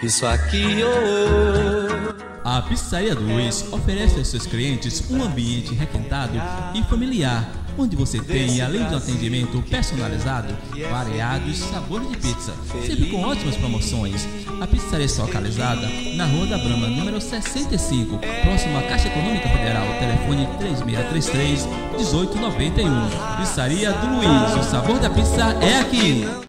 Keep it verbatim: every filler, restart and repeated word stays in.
Isso aqui, oh. A Pizzaria do Luiz oferece aos seus clientes um ambiente requintado e familiar, onde você tem, além de um atendimento personalizado, variados sabores de pizza, sempre com ótimas promoções. A pizzaria está localizada na Rua da Brama, número sessenta e cinco, próximo à Caixa Econômica Federal. Telefone três seis três três, um oito nove um. Pizzaria do Luiz, o sabor da pizza é aqui!